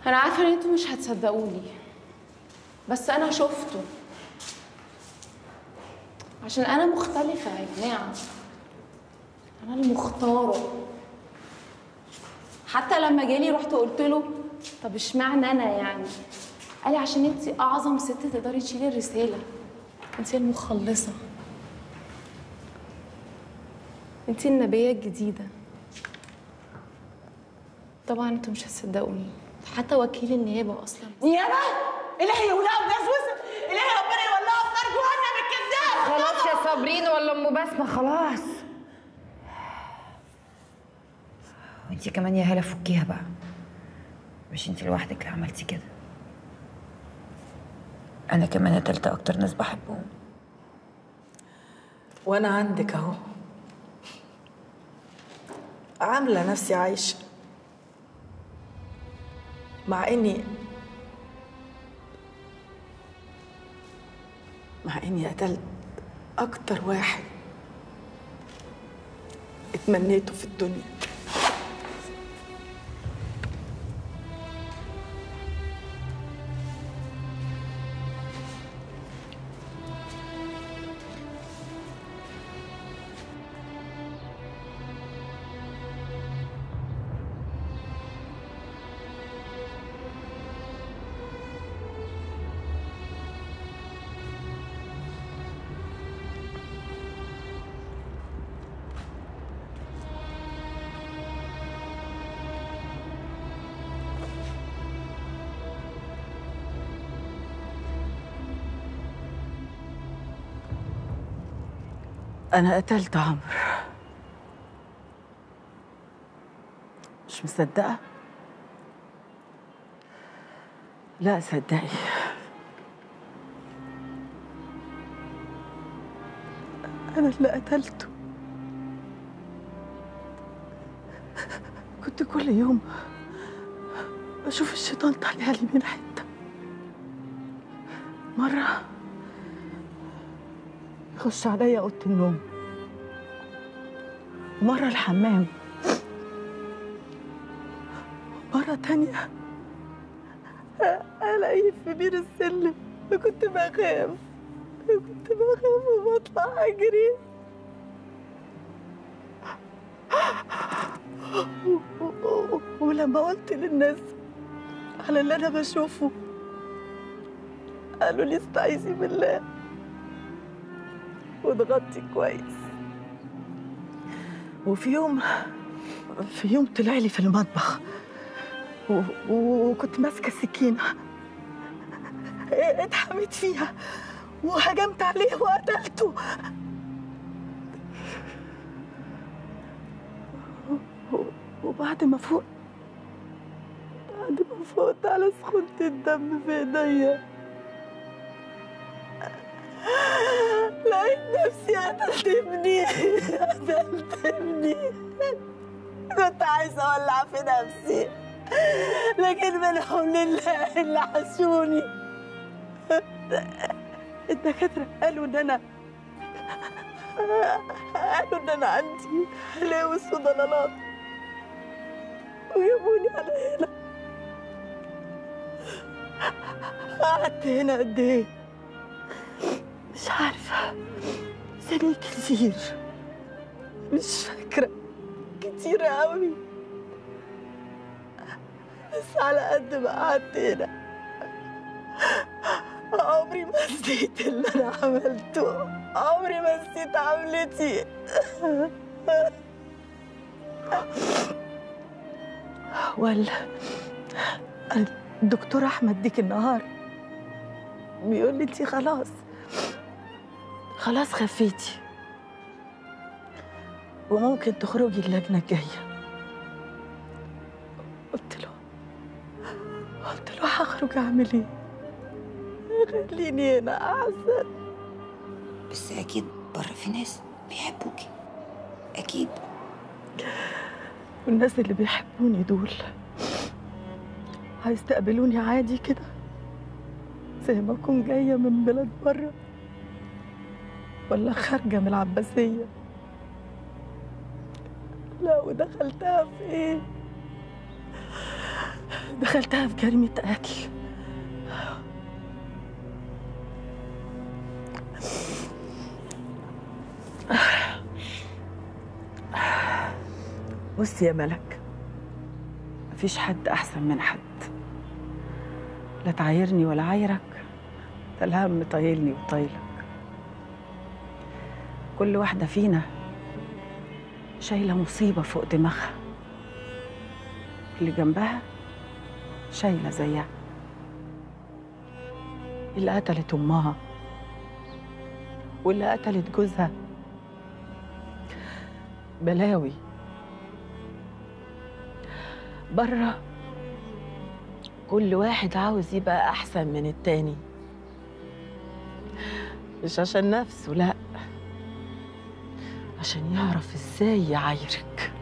انا عارفه ان انتوا مش هتصدقوني، بس انا شفته عشان انا مختلفه يا جماعه. انا المختاره. حتى لما جالي رحت قلت له طب اشمعنى انا يعني؟ قال لي عشان انت اعظم ست تقدري تشيلي الرساله، انت المخلصه، انت النبيه الجديده. طبعا انتوا مش هتصدقوني، حتى وكيل النيابه اصلا. نيابه؟ الهي يولعوا بناس وسط، الهي ربنا يولعوا في نار جهنم الكذاب. خلاص يا صابرين ولا ام بسمه، خلاص. وانتي كمان يا هاله فكيها بقى، مش انتي لوحدك اللي عملتي كده. انا كمان قتلت اكتر ناس بحبهم. وانا عندك اهو، عامله نفسي عايشه، مع اني قتلت اكتر واحد اتمنيته في الدنيا. أنا قتلت عمرو. مش مصدقة؟ لا صدقي، أنا اللي قتلته. كنت كل يوم بشوف الشيطان طالع لي من حتة. مرة يخش عليا اوضه النوم، مرة الحمام، مرة تانية الاقيه في بير السلم. كنت بخاف وبطلع اجري. ولما قلت للناس على اللي انا بشوفه قالوا لي استعيذي بالله واتغطي كويس. وفي يوم طلع لي في المطبخ وكنت ماسكه السكينه، اتحميت فيها وهجمت عليه وقتلته. وبعد ما فقت على سخونة الدم في ايديا لقيت نفسي قتلت ابني. كنت عايزه اولع في نفسي، لكن منهم لله اللي حشوني. الدكاتره قالوا ان انا عندي هلاوس وضلالات، وجابوني على هنا. قعدت هنا قد ايه مش عارفه، سنين كتير، مش فاكره، كتير قوي. بس على قد ما قعدت هنا عمري ما نسيت اللي انا عملته، عمري ما نسيت عملتي. ولا الدكتور احمد ديك النهار بيقول لي انتي خلاص خفيتي وممكن تخرجي اللجنه الجايه. قلت له هخرج اعمل ايه؟ خليني هنا احسن. بس اكيد بره في ناس بيحبوكي، اكيد. والناس اللي بيحبوني دول هيستقبلوني عادي كده زي ما اكون جايه من بلاد بره ولا خارجه من العباسيه؟ لا، ودخلتها في ايه؟ دخلتها في جريمة قتل. بصي يا ملك، مفيش حد أحسن من حد، لا تعايرني ولا عايرك، ده الهم طايلني وطايلك. كل واحدة فينا شايلة مصيبة فوق دماغها، اللي جنبها شايلة زيها، اللي قتلت أمها واللي قتلت جوزها بلاوي. بره كل واحد عاوز يبقى أحسن من التاني، مش عشان نفسه، لأ، عشان يعرف إزاي يعايرك.